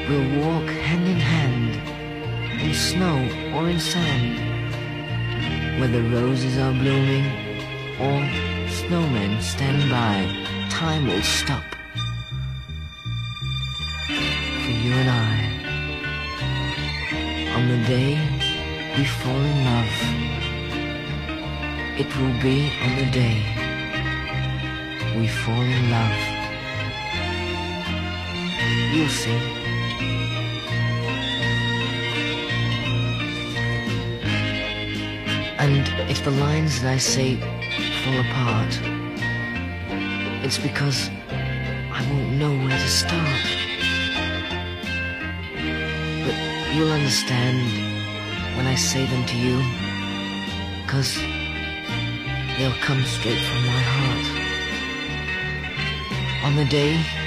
We'll walk hand in hand, in snow or in sand, whether roses are blooming or snowmen stand by. Time will stop for you and I. On the day we fall in love, it will be on the day we fall in love. You'll see. And if the lines that I say fall apart, it's because I won't know where to start. But you'll understand when I say them to you, 'cause they'll come straight from my heart. On the day